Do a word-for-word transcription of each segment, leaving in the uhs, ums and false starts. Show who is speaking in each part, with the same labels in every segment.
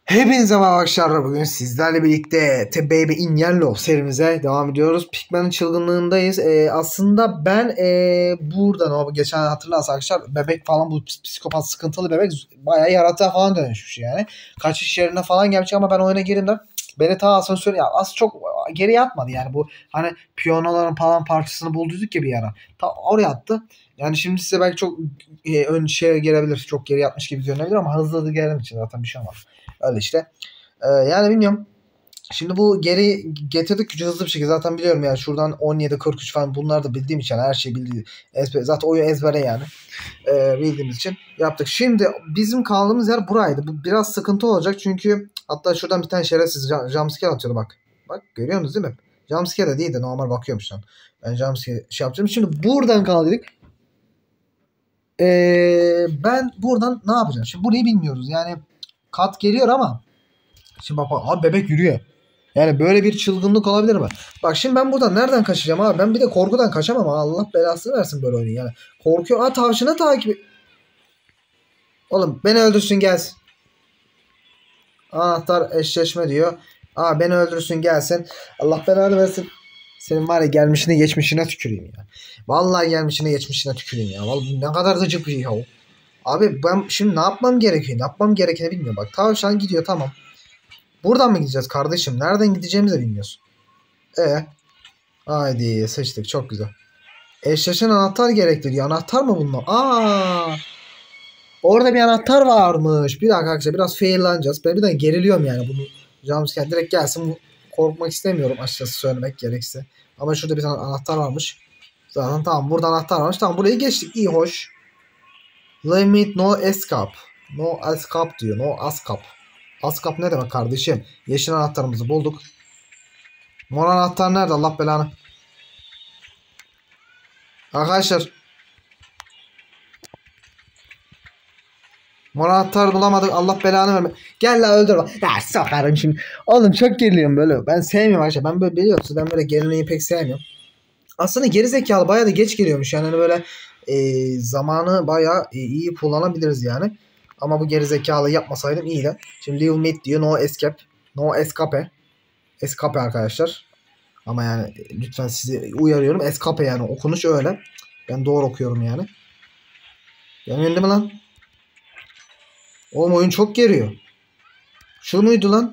Speaker 1: Hepinize merhaba arkadaşlar. Bugün sizlerle birlikte The Baby in Yellow serimize devam ediyoruz. Pikman'ın çılgınlığındayız. Ee, aslında ben ee, buradan o geçen hatırlarsanız arkadaşlar bebek falan bu psikopat sıkıntılı bebek bayağı yaratığa falan dönüşmüş yani. Kaçış yerine falan gelmiş ama ben oyuna girdim beni ta asansör ya az çok geriye atmadı yani bu hani piyanoların falan parçasını bulduk ya bir ara. Ta oraya attı. Yani şimdi size belki çok e, ön şeye gelebilir. Çok geri yatmış gibi görünebilir ama hızlı hızlı geldiğim için zaten bir şey olmaz. Öyle işte. Ee, yani bilmiyorum. Şimdi bu geri getirdik hızlı bir şekilde zaten biliyorum yani şuradan on yedi kırk üç falan bunlar da bildiğim için her şeyi bildiğim ezber, zaten oyun ezbere yani ee, bildiğimiz için yaptık. Şimdi bizim kaldığımız yer buraydı. Bu biraz sıkıntı olacak çünkü hatta şuradan bir tane şerefsiz jumpscare atıyordu bak. Bak görüyorsunuz değil mi? Jumpscare de değil de normal bakıyormuş lan. Ben jumpscare şey yapacağım. Şimdi buradan kaldık. Ee, ben buradan ne yapacağım? Şimdi burayı bilmiyoruz. Yani kat geliyor ama şimdi bak abi bebek yürüyor. Yani böyle bir çılgınlık olabilir mi? Bak şimdi ben buradan nereden kaçacağım abi? Ben bir de korkudan kaçamam. Allah belasını versin böyle oyunu yani. Korkuyor. Aa tavşana takip. Oğlum beni öldürsün gelsin. Anahtar eşleşme diyor. Aa beni öldürsün gelsin. Allah belanı versin. Senin var ya gelmişine geçmişine tüküreyim ya. Vallahi gelmişine geçmişine tüküreyim ya. Vallahi ne kadar gıcık bir şey ya o. Abi ben şimdi ne yapmam gerekiyor? Ne yapmam gerekeni bilmiyorum. Bak tavşan gidiyor tamam. Buradan mı gideceğiz kardeşim? Nereden gideceğimizi de bilmiyorsun. E, haydi seçtik çok güzel. Eşleşen anahtar gerekli diyor. Anahtar mı bunlar? Aa! Orada bir anahtar varmış. Bir dakika arkadaşlar biraz faillanacağız. Ben bir de geriliyorum yani bunu. Jumpscare direkt gelsin. Korkmak istemiyorum açıkçası söylemek gerekirse. Ama şurada bir tane anahtar varmış. Zaten tamam burada anahtar varmış. Tamam burayı geçtik. İyi hoş. Limit no escape. No escape diyor. No escape. Escape ne demek kardeşim? Yeşil anahtarımızı bulduk. Mor anahtar nerede Allah belanı? Arkadaşlar. Mor anahtar bulamadık. Allah belanı verme. Gel la öldür. Ya sokarım şimdi. Oğlum çok geriliyorum böyle. Ben sevmiyorum arkadaşlar. Ben böyle biliyorsunuz. Ben böyle gerilmeyi pek sevmiyorum. Aslında gerizekalı bayağı da geç geliyormuş. Yani hani böyle e, zamanı bayağı e, iyi kullanabiliriz yani. Ama bu gerizekalı yapmasaydım iyiydi. Şimdi leave mid diyor. No escape. No escape. Escape arkadaşlar. Ama yani lütfen sizi uyarıyorum. Escape yani okunuş öyle. Ben doğru okuyorum yani. Yanıyor değil mi lan? Oğlum oyun çok geriyor. Şu muydu lan?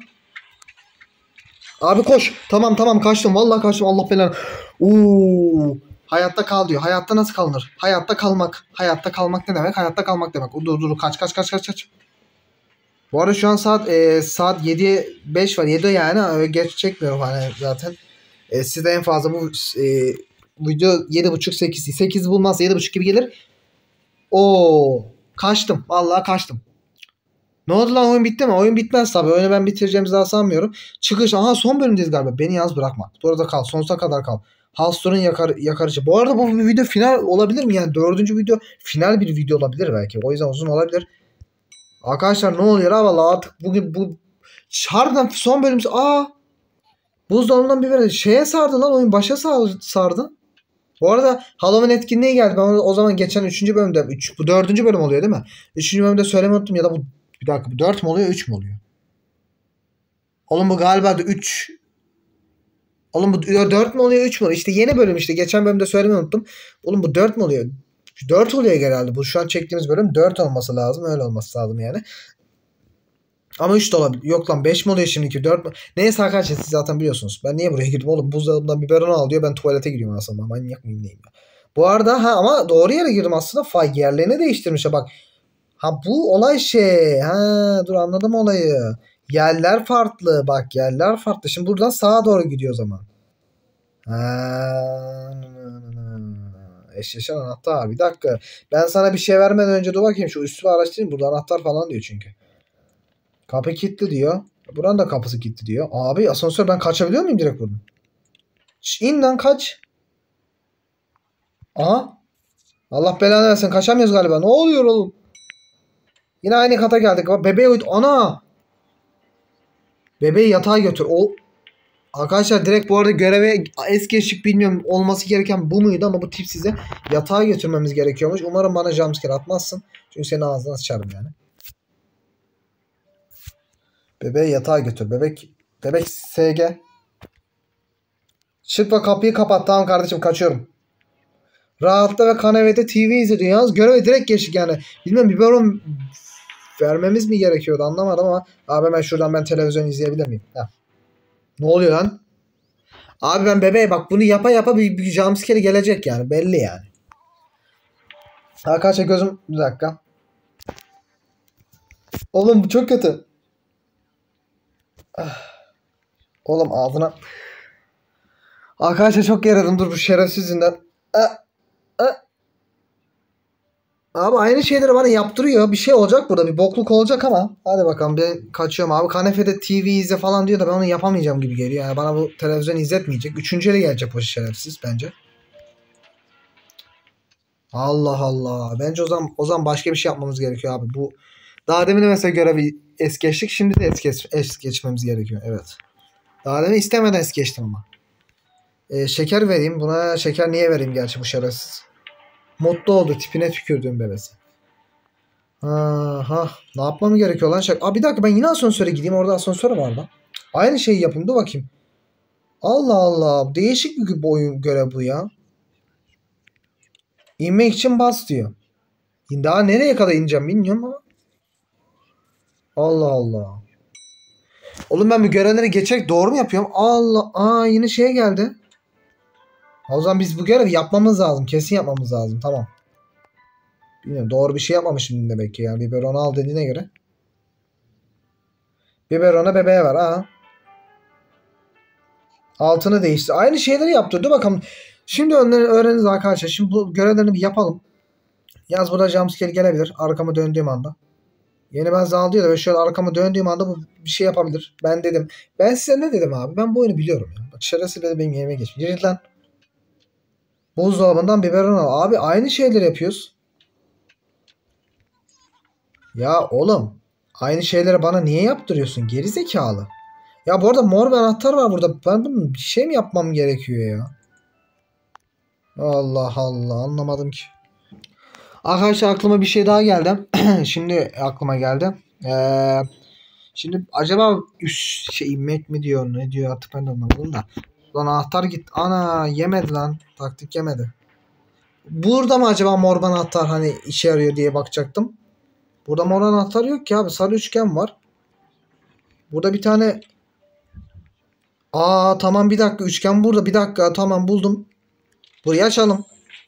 Speaker 1: Abi koş. Tamam tamam kaçtım. Vallahi kaçtım. Allah belanı. Oo. Hayatta kal diyor. Hayatta nasıl kalınır? Hayatta kalmak. Hayatta kalmak ne demek? Hayatta kalmak demek. Dur dur kaç kaç kaç kaç kaç. Bu arada şu an saat e, saat yediye beş var. yedi yani. Öyle geç çekmiyorum hani zaten. E, size en fazla bu e, video yedi buçuk sekiz. sekiz bulmazsa yedi buçuk gibi gelir. Oo. Kaçtım. Vallahi kaçtım. Ne oldu lan oyun bitti mi? Oyun bitmez tabii. Oyunu ben bitireceğimizi daha sanmıyorum. Çıkış. Aha son bölümdeyiz galiba. Beni yalnız bırakma. Burada kal. Sonsuza kadar kal. Halstor'un yakar, yakarıcı. Bu arada bu video final olabilir mi? Yani dördüncü video final bir video olabilir belki. O yüzden uzun olabilir. Arkadaşlar ne oluyor ha valla artık bugün bu harbiden son bölüm. Aa buzdolabından bir böyle şeye sardı lan oyun. Başa sardı. Bu arada Halloween etkinliği geldi. Ben o zaman geçen üçüncü bölümde üç, bu dördüncü bölüm oluyor değil mi? üçüncü bölümde söylemeyi unuttum ya da bu bir dakika bu dört mü oluyor üç mü oluyor? Oğlum bu galiba da üç. Oğlum bu dört mü oluyor üç mü oluyor? İşte yeni bölüm işte. Geçen bölümde söylemeyi unuttum. Oğlum bu dört mü oluyor? dört oluyor herhalde. Bu şu an çektiğimiz bölüm dört olması lazım. Öyle olması lazım yani. Ama üç de olabilir. Yok lan beş mi oluyor şimdiki? dört mü? Neyse arkadaşlar siz zaten biliyorsunuz. Ben niye buraya girdim oğlum? Buzdolabından biberon al diyor. Ben tuvalete giriyorum aslında. Manyak mıyım neyim ya. Bu arada ha ama doğru yere girdim aslında. Fay yerlerini değiştirmiş. Bak. Ha bu olay şey. Ha dur anladım olayı. Yerler farklı. Bak yerler farklı. Şimdi buradan sağa doğru gidiyor o zaman. Ha. Eşleşen anahtar. Bir dakika. Ben sana bir şey vermeden önce dur bakayım. Şu üstü araştırayım. Burada anahtar falan diyor çünkü. Kapı kilitli diyor. Buranın da kapısı kilitli diyor. Abi asansör ben kaçabiliyor muyum direkt buradan? İn lan kaç. Aha. Allah belanı versin. Kaçamıyoruz galiba. Ne oluyor oğlum? Yine aynı kata geldik. Bebeği uyut. Ana. Bebeği yatağa götür. O arkadaşlar direkt bu arada göreve es geçtik bilmiyorum olması gereken bu muydu ama bu tip size yatağa götürmemiz gerekiyormuş. Umarım bana jumpscare atmazsın. Çünkü senin ağzına sıçarım yani. Bebeği yatağa götür. Bebek bebek S G. Çık ve kapıyı kapat. Tamam kardeşim kaçıyorum. Rahatla ve kanepede T V izliyor. Yalnız göreve direkt geçtik yani. Bilmem biberon vermemiz mi gerekiyordu anlamadım ama. Abi ben şuradan ben televizyon izleyebilir miyim? Heh. Ne oluyor lan? Abi ben bebeğe bak bunu yapa yapa bir, bir jumpscare gelecek yani. Belli yani. Arkadaşlar gözüm bir dakika. Oğlum bu çok kötü. Oğlum ağzına. Arkadaşlar çok gerildim dur bu şerefsiz yüzünden. Abi aynı şeyleri bana yaptırıyor. Bir şey olacak burada. Bir bokluk olacak ama. Hadi bakalım ben kaçıyorum abi. Kanepede T V izle falan diyor da ben onu yapamayacağım gibi geliyor. Yani bana bu televizyon izletmeyecek. Üçüncü ele gelecek o şerefsiz bence. Allah Allah. Bence o zaman, o zaman başka bir şey yapmamız gerekiyor abi. Bu daha demin de mesela görevi es geçtik. Şimdi de es, geç, es geçmemiz gerekiyor. Evet. Daha demin istemeden es geçtim ama. Ee, şeker vereyim. Buna şeker niye vereyim gerçi bu şerefsiz. Mutlu oldu. Tipine tükürdüğüm bebesi. Aha. Ne yapmam gerekiyor lan? Şak Aa, bir dakika ben yine asansöre gideyim. Orada asansör var lan. Aynı şeyi yapayım. Dur bakayım. Allah Allah. Değişik bir oyun görev bu ya. İnmek için bas diyor. Daha nereye kadar ineceğim bilmiyorum ama. Allah Allah. Oğlum ben bu görevleri geçerek doğru mu yapıyorum? Allah. Aa yine şeye geldi. O zaman biz bu görevi yapmamız lazım. Kesin yapmamız lazım. Tamam. Bilmiyorum. Doğru bir şey yapmamışım demek ki yani. Biberonu al dediğine göre. Biberona bebeğe ver. Aa. Altını değişti. Aynı şeyleri yaptı. Dur bakalım. Şimdi öğreniriz arkadaşlar. Şimdi bu görevlerini bir yapalım. Yaz burada jumpscare gelebilir. Arkama döndüğüm anda. Yeni ben zal diyor da ve şöyle arkama döndüğüm anda bu bir şey yapabilir. Ben dedim. Ben size ne dedim abi? Ben bu oyunu biliyorum ya. Bak şerefsiz de benim yerime geçmiş. Yürü lan. Buzdolabından biberon al. Abi aynı şeyleri yapıyoruz. Ya oğlum. Aynı şeyleri bana niye yaptırıyorsun? Geri zekalı. Ya bu arada mor bir anahtar var burada. Ben bunun bir şey mi yapmam gerekiyor ya? Allah Allah. Anlamadım ki. Arkadaşlar aklıma bir şey daha geldi. Şimdi aklıma geldi. Ee, şimdi acaba üst şey inmek mi diyor ne diyor artık ben de anlamadım da. Lan anahtar git. Ana yemedi lan. Taktik yemedi. Burada mı acaba mor anahtar hani işe yarıyor diye bakacaktım. Burada mor anahtar yok ki abi. Sarı üçgen var. Burada bir tane. Aa tamam bir dakika üçgen burada. Bir dakika tamam buldum. Burayı açalım.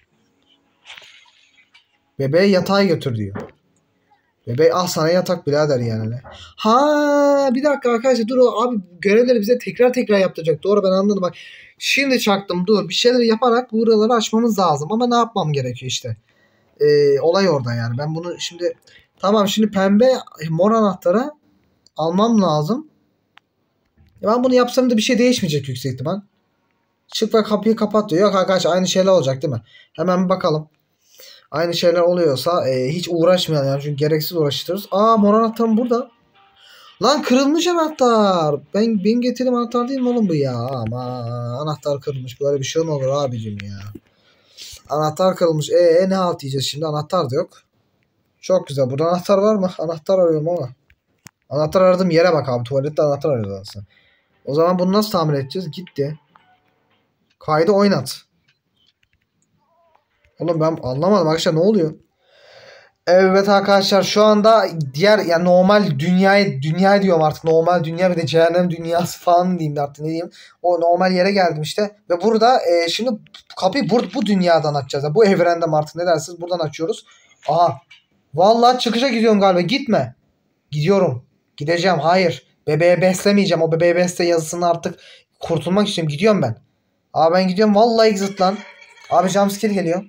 Speaker 1: Bebeğe yatağa götür diyor. Bebeği al sana yatak birader yani. Ha bir dakika arkadaşlar dur abi görevleri bize tekrar tekrar yaptıracak. Doğru ben anladım bak. Şimdi çaktım dur bir şeyler yaparak buraları açmamız lazım ama ne yapmam gerekiyor işte. Ee, olay orada yani. Ben bunu şimdi tamam şimdi pembe mor anahtara almam lazım. Ben bunu yapsam da bir şey değişmeyecek yüksek ihtimal. Çık ve kapıyı kapat diyor. Yok arkadaşlar aynı şeyler olacak değil mi? Hemen bir bakalım. Aynı şeyler oluyorsa e, hiç uğraşmayalım yani çünkü gereksiz uğraştırırız. Aa mor anahtarım burada. Lan kırılmış anahtar. Ben benim getirdiğim anahtar değil mi oğlum bu ya? Ama anahtar kırılmış. Böyle bir şey mi olur abicim ya? Anahtar kırılmış. E ne halt yiyeceğiz şimdi? Anahtar da yok. Çok güzel. Burada anahtar var mı? Anahtar arıyorum ama. Anahtar aradığım yere bak abi. Tuvalette anahtar arıyoruz aslında. O zaman bunu nasıl tamir edeceğiz? Gitti. Kaydı oynat. Oğlum ben anlamadım arkadaşlar ne oluyor? Evet arkadaşlar şu anda diğer yani normal dünyaya dünya diyorum artık normal dünya bir de cehennem dünyası falan diyeyim de artık ne diyeyim. O normal yere geldim işte ve burada e, şimdi kapıyı bu, bu dünyadan açacağız. Yani bu evrenden artık ne dersiniz buradan açıyoruz. Aha vallahi çıkışa gidiyorum galiba gitme. Gidiyorum. Gideceğim hayır. Bebeğe beslemeyeceğim o bebeğe besle yazısını artık kurtulmak için gidiyorum ben. Abi ben gidiyorum vallahi exit lan. Abi jumpscare geliyor.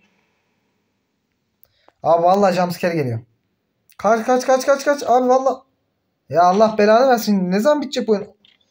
Speaker 1: Abi vallahi jumpscare geliyor. Kaç kaç kaç kaç kaç. Abi vallahi. Ya Allah belanı versin. Ne zaman bitecek bu oyun?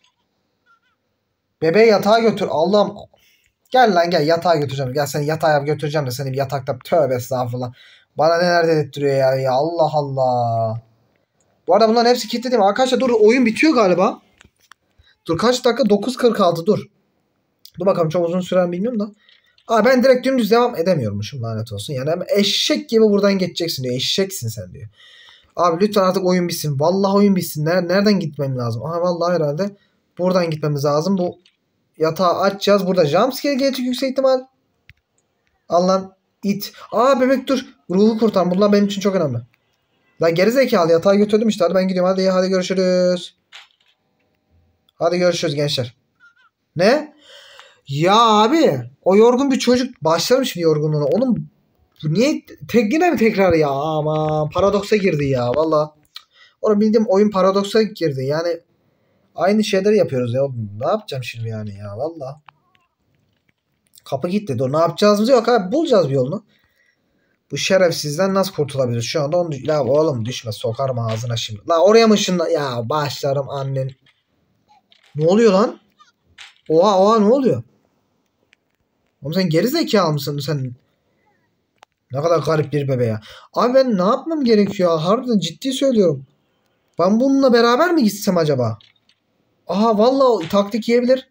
Speaker 1: Bebeği yatağa götür. Allah'ım. Gel lan gel yatağa götüreceğim. Gel seni yatağa götüreceğim de seni bir yatakta. Tövbe estağfurullah. Bana neler dedirtiyor ya. Ya Allah Allah. Bu arada bunların hepsi kilitli değil mi? Arkadaşlar dur oyun bitiyor galiba. Dur kaç dakika? dokuz kırk altı dur. Dur bakalım çok uzun süren bilmiyorum da. Aa ben direkt dümdüz devam edemiyormuşum lanet olsun. Yani eşek gibi buradan geçeceksin diyor. Eşeksin sen diyor. Abi lütfen artık oyun bitsin. Vallahi oyun bitsin. Nereden gitmem lazım? Aha vallahi herhalde buradan gitmemiz lazım. Bu yatağı açacağız. Burada jumpscare gelecek yüksek ihtimal. Al lan it. Aa bebek dur. Ruhu kurtar. Bunlar benim için çok önemli. Lan gerizekalı yatağı götürdüm işte. Hadi ben gidiyorum. Hadi hadi görüşürüz. Hadi görüşürüz gençler. Ne? Ya abi o yorgun bir çocuk başlamış bir yorgunluğuna. Onun niye tek yine mi tekrar ya? Aman paradoksa girdi ya valla. Onu bildiğim oyun paradoksa girdi. Yani aynı şeyleri yapıyoruz ya. Ne yapacağım şimdi yani ya valla. Kapı gitti. Dur ne yapacağız yok abi. Bulacağız bir yolunu. Bu şerefsizden nasıl kurtulabiliriz? Şu anda onu la oğlum düşme sokarım ağzına şimdi. La oraya mı ışınla? Ya başlarım annen. Ne oluyor lan? Oha oha ne oluyor? Oğlum sen geri zekalı mısın sen? Ne kadar garip bir bebe ya. Abi ben ne yapmam gerekiyor? Harbiden ciddi söylüyorum. Ben bununla beraber mi gitsem acaba? Aha vallahi taktik yiyebilir.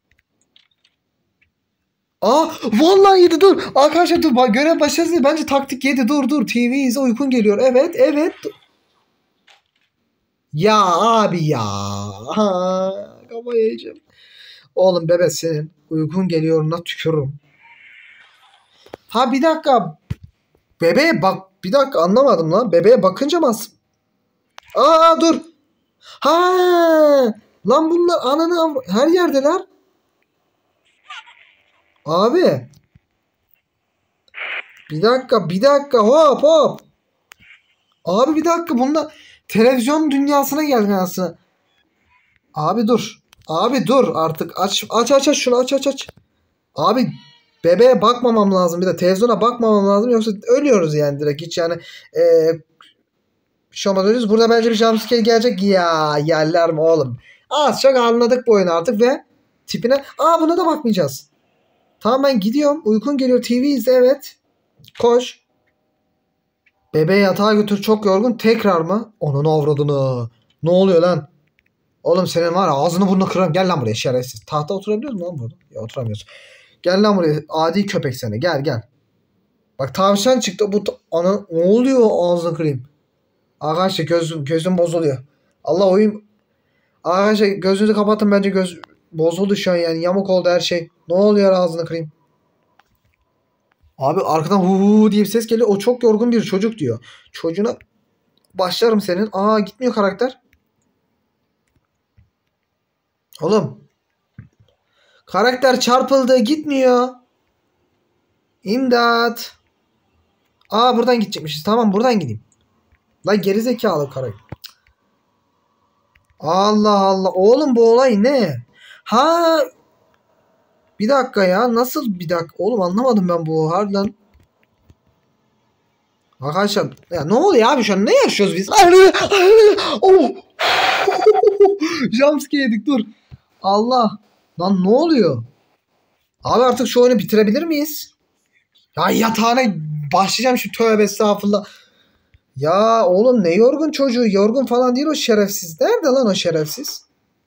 Speaker 1: Aa vallahi yedi dur. Arkadaşlar dur. Görev başlasın. Bence taktik yedi. Dur dur. T V izle uykun geliyor. Evet evet. Ya abi ya. Ha, kafayı yiyeceğim. Oğlum bebe senin uykun geliyor. Na tükürürüm. Ha bir dakika. Bebeğe bak. Bir dakika anlamadım lan. Bebeğe bakınca mı? Aa dur. Ha lan bunlar ananı her yerdeler. Abi. Bir dakika bir dakika hop hop. Abi bir dakika bunlar televizyon dünyasına geldi aslında. Abi dur. Abi dur artık aç aç aç aç şunu aç aç aç. Abi bebeğe bakmamam lazım bir de televizyona bakmamam lazım yoksa ölüyoruz yani direkt hiç yani e, şey olmaz ölüyoruz. Burada bence bir jumpscare gelecek ya yerler mi oğlum. Az çok anladık bu oyunu artık ve tipine aa buna da bakmayacağız. Tamam ben gidiyorum uykun geliyor T V izle evet. Koş. Bebeği yatağa götür çok yorgun tekrar mı? Onun avradını. Ne oluyor lan? Oğlum senin var ya ağzını burnunu kırarım. Gel lan buraya şerefsiz. Tahta oturabiliyor musun lan burada? Ya oturamıyorsun. Gel lan buraya adi köpek seni. Gel gel. Bak tavşan çıktı. Bu ana ne oluyor ağzını kırayım. Arkadaşlar gözüm, gözüm bozuluyor. Allah oyun. Arkadaşlar gözünüzü kapatın bence göz bozuldu şu an yani. Yamuk oldu her şey. Ne oluyor ağzını kırayım. Abi arkadan hu hu diye bir ses geliyor. O çok yorgun bir çocuk diyor. Çocuğuna başlarım senin. Aa gitmiyor karakter. Oğlum. Karakter çarpıldı gitmiyor. İmdat. Aa buradan gidecekmişiz. Tamam buradan gideyim. La gerizekalı karakter. Allah Allah. Oğlum bu olay ne? Ha bir dakika ya. Nasıl bir dakika? Oğlum anlamadım ben bu harbiden. Arkadaşlar ya ne oluyor abi şu an? Ne yaşıyoruz biz? Oh. Jumpscare yedik dur. Allah. Lan ne oluyor? Abi artık şu oyunu bitirebilir miyiz? Ya yatağına başlayacağım şu tövbe estağfurullah. Ya oğlum ne yorgun çocuğu. Yorgun falan değil o şerefsiz. Nerede lan o şerefsiz?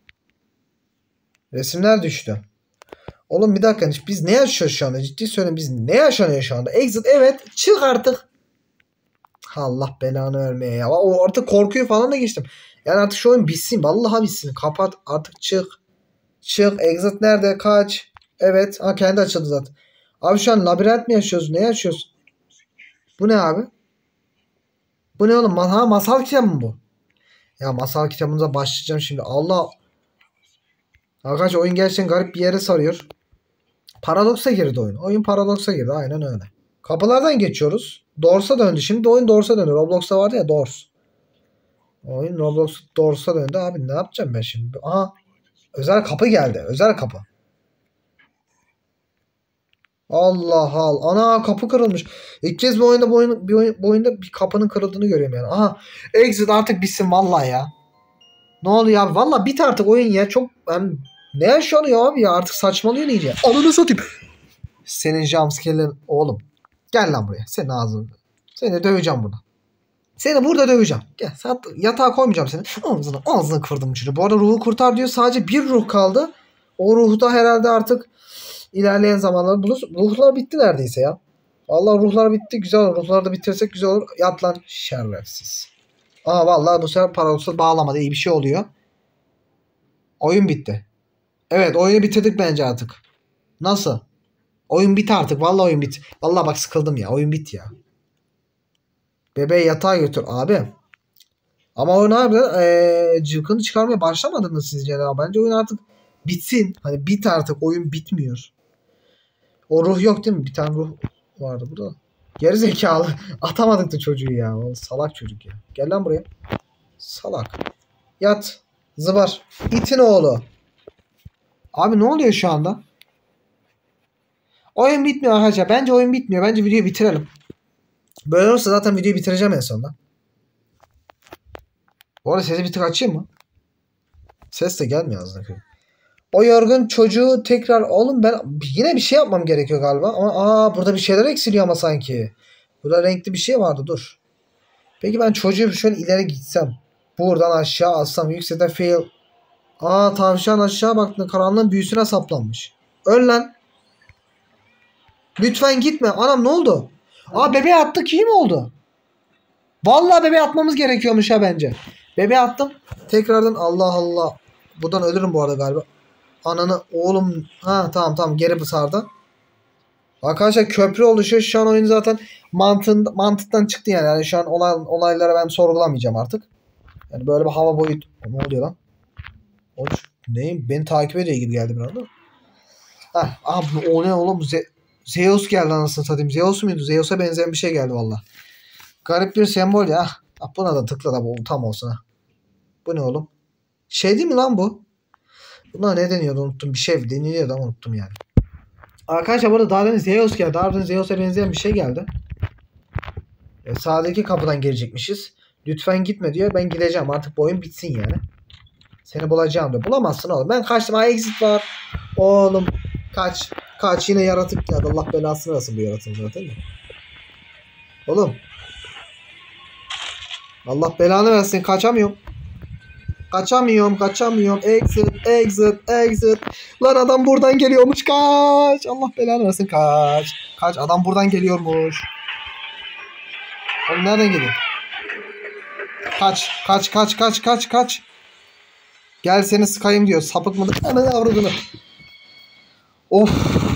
Speaker 1: Resimler düştü. Oğlum bir dakika biz ne yaşıyoruz şu anda? Ciddi söyleyeyim biz ne yaşanıyor şu anda? Exit evet çık artık. Allah belanı vermeye ya. O artık korkuyu falan da geçtim. Yani artık şu oyun bitsin. Vallahi bitsin. Kapat artık çık. Çık. Exit nerede? Kaç. Evet. Ha kendi açıldı zaten. Abi şu an labirent mi yaşıyoruz? Ne yaşıyoruz? Bu ne abi? Bu ne oğlum? Ha, masal kitabı mı bu? Ya masal kitabınıza başlayacağım şimdi. Allah. Arkadaşlar oyun gerçekten garip bir yere sarıyor. Paradoksa girdi oyun. Oyun paradoksa girdi. Aynen öyle. Kapılardan geçiyoruz. Doors'a döndü. Şimdi de oyun Doors'a döndü. Roblox'ta vardı ya Doors. Oyun Roblox Doors'a döndü. Abi ne yapacağım ben şimdi? Aha. Özel kapı geldi. Özel kapı. Allah Allah. Ana kapı kırılmış. İlk kez bir oyunda bu, oyun, bir, oyun, bu oyunda bir kapının kırıldığını görüyorum yani. Aha. Exit artık bitsin vallahi ya. Ne oluyor abi? Vallahi bit artık oyun ya. Çok ben ne yaşanıyor abi ya? Artık saçmalıyor iyice. Ananı satayım. Senin jumpscare'lerin oğlum. Gel lan buraya. Senin ağzını. Seni döveceğim burada. Seni burada döveceğim. Gel. Yatağa koymayacağım seni. Ağzını, ağzını kırdım çocuğu. Bu arada ruhu kurtar diyor. Sadece bir ruh kaldı. O ruhu da herhalde artık ilerleyen zamanlarda buluruz. Ruhlar bitti neredeyse ya. Vallahi ruhlar bitti. Güzel olur. Ruhları da bitirsek güzel olur. Yat lan şerefsiz. Aa vallahi bu sefer paradoksal bağlamada iyi bir şey oluyor. Oyun bitti. Evet oyunu bitirdik bence artık. Nasıl? Oyun bit artık. Vallahi oyun bit. Vallahi bak sıkıldım ya. Oyun bit ya. Bebeği yatağa götür abi. Ama oyun harbiden ee, cıvkını çıkarmaya başlamadınız sizce ya. Bence oyun artık bitsin. Hani bit artık. Oyun bitmiyor. O ruh yok değil mi? Bir tane ruh vardı burada. Geri zekalı. Atamadık da çocuğu ya. O salak çocuk ya. Gel lan buraya. Salak. Yat. Zıbar. İtin oğlu. Abi ne oluyor şu anda? Oyun bitmiyor arkadaşlar. Bence oyun bitmiyor. Bence videoyu bitirelim. Böyle olursa zaten videoyu bitireceğim en sonunda. Bu arada sesi bir tık açayım mı? Ses de gelmiyor aslında. O yorgun çocuğu tekrar... Oğlum ben yine bir şey yapmam gerekiyor galiba. Ama aa burada bir şeyler eksiliyor ama sanki. Burada renkli bir şey vardı. Dur. Peki ben çocuğu şöyle ileri gitsem. Buradan aşağı alsam. Yüksekten fail. Aa tavşan aşağı baktı. Karanlığın büyüsüne saplanmış. Öl lan. Lütfen gitme. Anam ne oldu? Aa bebeğe attık iyi mi oldu? Vallahi bebeğe atmamız gerekiyormuş ha bence. Bebeğe attım. Tekrardan Allah Allah. Buradan ölürüm bu arada galiba. Ananı oğlum. Ha tamam tamam geri sardı. Arkadaşlar köprü oluşuyor. Şu an oyun zaten mantığın, mantıktan çıktı yani. Yani şu an olay, olaylara ben sorgulamayacağım artık. Yani böyle bir hava boyut. Ne oluyor lan? O neyim? Beni takip ediyor gibi geldi bir anda. Ah, abi o ne oğlum? Ze Zeus geldi anasını satayım. Zeus muydu? Zeus'a benzeyen bir şey geldi valla. Garip bir sembol ya. Ah, buna da tıkla da bu tam olsun ha. Bu ne oğlum? Şey değil mi lan bu? Buna ne deniyordu unuttum. Bir şey deniliyordu ama unuttum yani. Arkadaşlar burada daha demin Zeus geldi. Daha demin Zeus'a benzeyen bir şey geldi. E, sağdaki kapıdan gelecekmişiz. Lütfen gitme diyor. Ben gideceğim. Artık bu oyun bitsin yani. Seni bulacağım diyor. Bulamazsın oğlum. Ben kaçtım. Ha exit var. Oğlum kaç. Kaç yine yaratık geldi. Allah belasını versin bu yaratığın zaten de. Oğlum. Allah belanı versin. Kaçamıyorum. Kaçamıyorum. Kaçamıyorum. Exit. Exit. Exit. Lan adam buradan geliyormuş. Kaç. Allah belanı versin. Kaç. Kaç. Adam buradan geliyormuş. Oğlum nereden geliyor? Kaç. Kaç. Kaç. Kaç. Kaç. Kaç. Gel seni sıkayım diyor. Sapık mıdır? Hemen avradını. Of.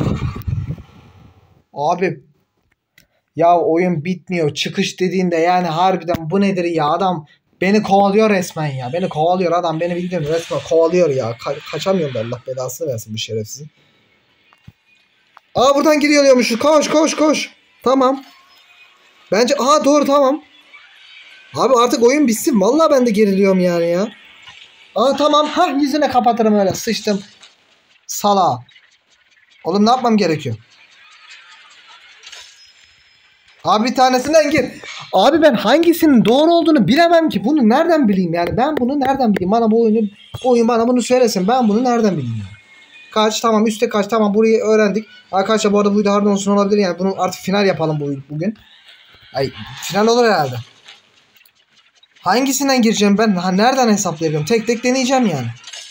Speaker 1: Abi. Ya oyun bitmiyor. Çıkış dediğinde yani harbiden bu nedir ya? Adam beni kovalıyor resmen ya. Beni kovalıyor adam. Beni bildiğin resmen kovalıyor ya. Ka- kaçamıyorum da Allah belasını versin bu şerefsizin. Aa buradan gidiyormuş. Koş koş koş. Tamam. Bence aa doğru tamam. Abi artık oyun bitsin. Vallahi ben de geriliyorum yani ya. Aa tamam. Ha yüzüne kapatırım öyle. Sıçtım. Sala. Oğlum ne yapmam gerekiyor? Abi bir tanesinden gir. Abi ben hangisinin doğru olduğunu bilemem ki. Bunu nereden bileyim yani? Ben bunu nereden bileyim? Bana bu oyunu, bu oyun bana bunu söylesin. Ben bunu nereden bileyim yani? Kaç tamam üstte kaç tamam burayı öğrendik. Arkadaşlar bu arada bu video harbiden olsun olabilir yani. Bunu artık final yapalım bu bugün. Ay final olur herhalde. Hangisinden gireceğim ben? Ha, nereden hesaplayacağım? Tek tek deneyeceğim yani.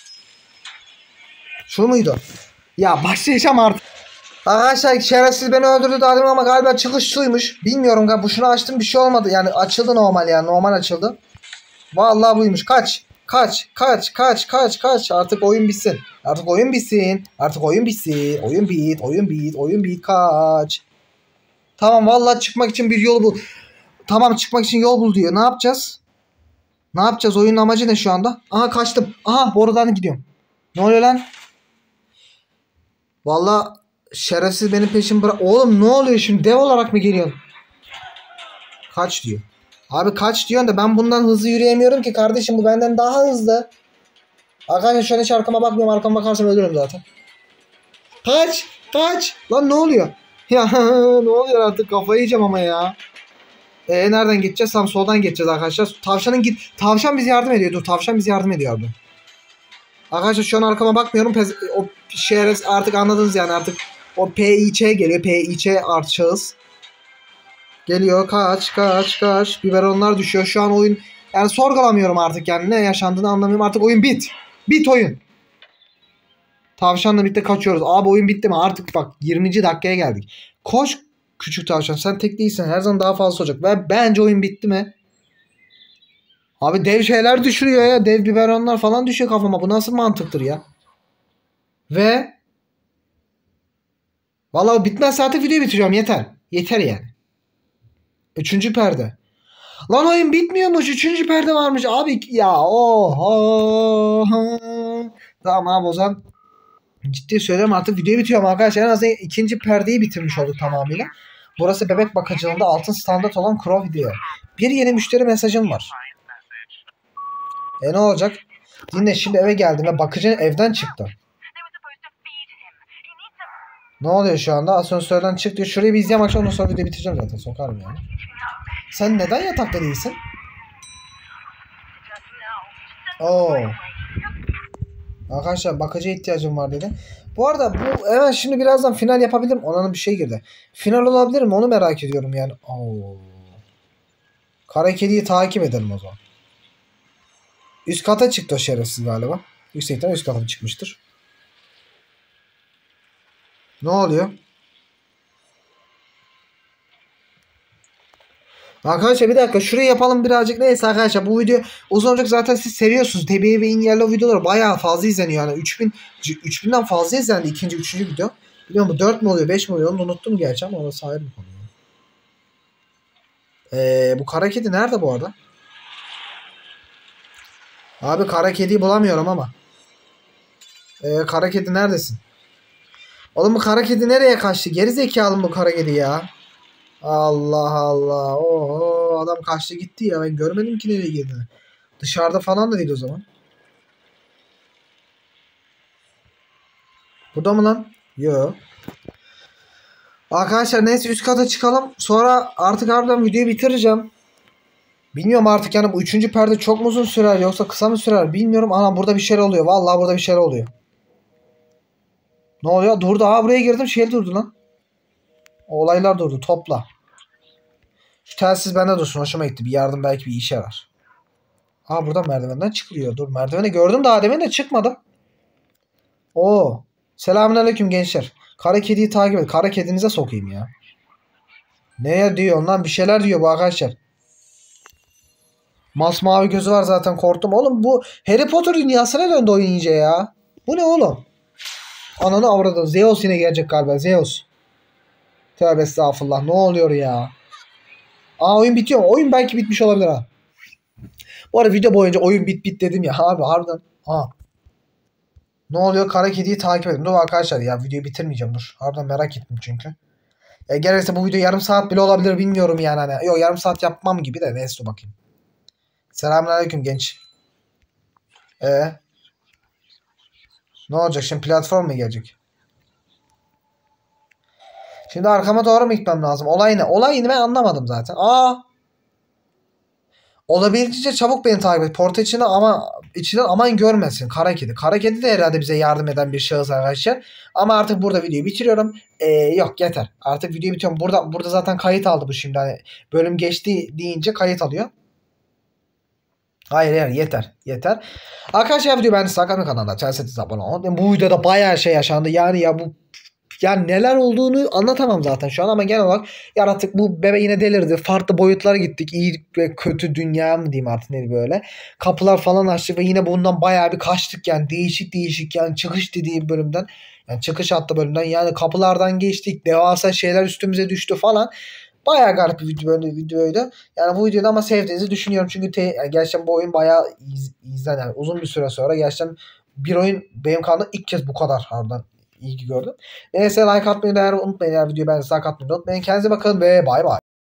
Speaker 1: Şu muydu? Ya başlayacağım artık. Arkadaşlar şerefsiz beni öldürdü daha demin ama galiba çıkış şuymuş. Bilmiyorum galiba. Bu şunu açtım bir şey olmadı. Yani açıldı normal yani. Normal açıldı. Vallahi buymuş. Kaç. Kaç. Kaç. Kaç. Kaç. Kaç. Artık oyun bitsin. Artık oyun bitsin. Artık oyun bitsin. Oyun bit. Oyun bit. Oyun bit. Kaç. Tamam vallahi çıkmak için bir yol bul. Tamam çıkmak için yol bul diyor. Ne yapacağız? Ne yapacağız? Oyunun amacı ne şu anda? Aha kaçtım. Aha borudan gidiyorum. Ne oluyor lan? Vallahi şerefsiz benim peşim bırak. Oğlum ne oluyor şimdi? Dev olarak mı geliyorsun? Kaç diyor. Abi kaç diyorsun da ben bundan hızlı yürüyemiyorum ki kardeşim. Bu benden daha hızlı. Arkadaşlar şöyle hiç arkama bakmıyorum. Arkama bakarsam ölürüm zaten. Kaç. Kaç. Lan ne oluyor? Ya ne oluyor artık kafayı yiyeceğim ama ya. Eee nereden gideceğiz? Tam soldan geçeceğiz arkadaşlar. Tavşanın git. Tavşan bize yardım ediyor. Dur tavşan bize yardım ediyor abi. Arkadaşlar şu an arkama bakmıyorum. Pez o şerefsiz artık anladınız yani artık. O P I Ç geliyor. P I Ç artı şahıs. Geliyor. Kaç kaç kaç. Biberonlar düşüyor. Şu an oyun. Yani sorgulamıyorum artık yani. Ne yaşandığını anlamıyorum. Artık oyun bit. Bit oyun. Tavşanla birlikte kaçıyoruz. Abi oyun bitti mi? Artık bak yirminci dakikaya geldik. Koş küçük tavşan. Sen tek değilsin. Her zaman daha fazla olacak. Ve bence oyun bitti mi? Abi dev şeyler düşürüyor ya. Dev biberonlar falan düşüyor kafama. Bu nasıl mantıktır ya? Ve vallahi bitmez saate videoyu bitiriyorum. Yeter. Yeter yani. Üçüncü perde. Lan oyun bitmiyormuş. Üçüncü perde varmış. Abi ya oho. Tamam abi o zaman ciddi söylüyorum artık videoyu bitiriyorum arkadaşlar. En azından ikinci perdeyi bitirmiş olduk tamamıyla. Burası bebek bakıcılığında altın standart olan Crow video. Bir yeni müşteri mesajım var. E ne olacak? Dinle şimdi eve geldim ve bakıcı evden çıktı. Ne oluyor şu anda? Asansörden çık diyor. Şurayı bir izleyeyim akşam ondan sonra videoyu bitireceğim zaten. Sokarım yani. Sen neden yatakta değilsin? Oo. Arkadaşlar bakıcıya ihtiyacım var dedi. Bu arada bu hemen şimdi birazdan final yapabilirim. Onanın bir şey girdi. Final olabilir mi? Onu merak ediyorum yani. Oo. Kara kediyi takip edelim o zaman. Üst kata çıktı o şerefsiz galiba. Yüksekten üst kata çıkmıştır. Ne oluyor? Arkadaşlar bir dakika şurayı yapalım birazcık. Neyse arkadaşlar bu video uzun olacak zaten siz seviyorsunuz. D B ve Ingello videoları bayağı fazla izleniyor. Yani üç bin üç binden fazla izlendi ikinci üçüncü video. Biliyor musun dört mü oluyor beş mi oluyor onu unuttum gerçi ama orası ayrı bir konu. Ee, bu kara kedi nerede bu arada? Abi kara kediyi bulamıyorum ama. Ee, kara kedi neredesin? Oğlum bu kara kedi nereye kaçtı? Geri zekalı bu kara kedi ya. Allah Allah. Oho adam kaçtı gitti ya. Ben görmedim ki nereye girdiğini. Dışarıda falan da değil o zaman. Burada mı lan? Yok. Arkadaşlar neyse üst kata çıkalım. Sonra artık harbiden videoyu bitireceğim. Bilmiyorum artık yani bu üçüncü perde çok mu uzun sürer yoksa kısa mı sürer bilmiyorum. Ana burada bir şeyler oluyor. Vallahi burada bir şeyler oluyor. Ne oluyor? Durdu. Aa buraya girdim şey durdu lan. Olaylar durdu. Topla. Şu telsiz bende dursun. Hoşuma gitti. Bir yardım belki bir işe yarar. Aa burada merdivenden çıkılıyor. Dur merdiveni gördüm daha demin de çıkmadım. Oo. Selamünaleyküm gençler. Kara kediyi takip et. Kara kedinize sokayım ya. Neye diyor lan bir şeyler diyor bu arkadaşlar. Masmavi gözü var zaten korktum. Oğlum bu Harry Potter dünyasına döndü oyun iyice ya. Bu ne oğlum? Ananı avradı. Zeus yine gelecek galiba. Zeus. Tövbe estağfurullah. Ne oluyor ya? Aa oyun bitiyor mu? Oyun belki bitmiş olabilir ha. Bu arada video boyunca oyun bit bit dedim ya. Abi harbiden. Ha. Ne oluyor? Kara kediyi takip edin. Dur arkadaşlar ya videoyu bitirmeyeceğim dur. Harbiden merak ettim çünkü. Ya gelirse bu video yarım saat bile olabilir bilmiyorum yani. Hani. Yok yarım saat yapmam gibi de neyse dur bakayım. Selamünaleyküm genç. Ee, ne olacak şimdi platform mu gelecek? Şimdi arkama doğru mu gitmem lazım? Olay ne? Olay ne ben anlamadım zaten. Aa. Olabildiğince çabuk beni takip et. Porta içine ama içinden aman görmesin. Kara kedi. Kara kedi de herhalde bize yardım eden bir şahıs arkadaşlar. Ama artık burada videoyu bitiriyorum. Ee, yok yeter. Artık videoyu bitiriyorum. Burada burada zaten kayıt aldı bu şimdi. Hani bölüm geçti deyince kayıt alıyor. Hayır hayır yeter. Yeter. Arkadaşlar video beğendiyseniz Hakan kanalına çarşıda abone olun. Bu videoda bayağı şey yaşandı. Yani ya bu yani neler olduğunu anlatamam zaten şu an ama genel olarak yaratık bu bebe yine delirdi. Farklı boyutlara gittik. İyi ve kötü dünya mı diyeyim artık neydi böyle. Kapılar falan açtık ve yine bundan bayağı bir kaçtık yani. Değişik değişik yani çıkış dediğim bölümden. Yani çıkış hattı bölümden yani kapılardan geçtik. Devasa şeyler üstümüze düştü falan. Bayağı garip bir video, böyle videoydu. Yani bu videoda ama sevdiğinizi düşünüyorum. Çünkü te, yani gerçekten bu oyun bayağı iz, izlen yani uzun bir süre sonra gerçekten bir oyun benim kanalımda ilk kez bu kadar harbiden ilgi gördüm. Neyse like atmayı da unutmayın. Eğer videoyu beğendiyseniz like atmayı unutmayın. Kendinize bakın ve bay bay.